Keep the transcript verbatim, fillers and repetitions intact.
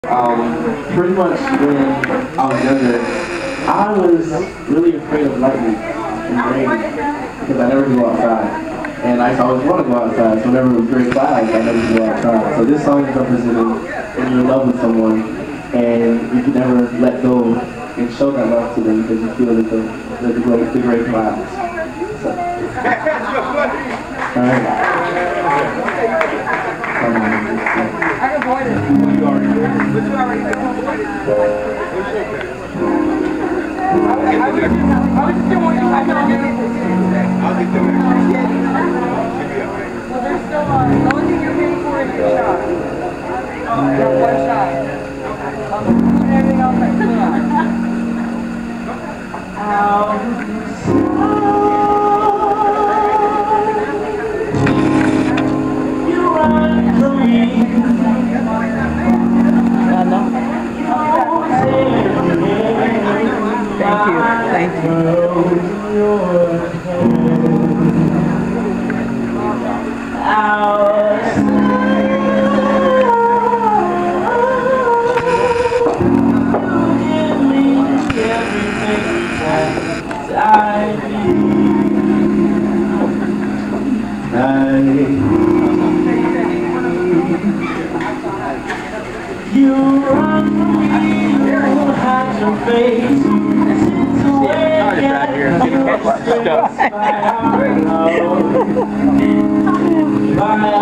Um, pretty much when I was younger, I was really afraid of lightning and rain because I never go outside. And I always want to go outside, so whenever it was great clouds, I never go outside. So this song is representing when you're in love with someone and you can never let go and show that love to them because you feel that the, the, the, great, the great clouds. So. All right. Um, I can avoid it. You already did. But you already did. I was still want you. I know. I'll get them back. Well, there's still uh, the only thing you're paying for is your shot. You have one shot. Um, everything else I clear out. You run from me. I know. Thank you. Thank you. You run from me, you hide your face, since away and my heart